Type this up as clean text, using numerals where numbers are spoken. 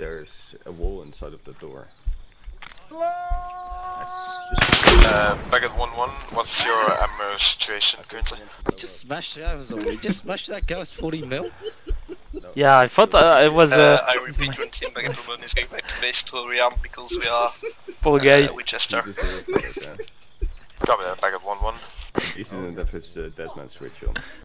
there's a wall inside of the door. Baggett 1-1, what's your ammo situation currently? We just smashed it, that was all. We just smashed that guy's 40 mil. Yeah, I thought it was I repeat, your team Baggett 1-1 is going back to base to rearm because we are poor guy. Winchester. You just report it, Copy that, Baggett 1-1. He didn't have his deadman switch on.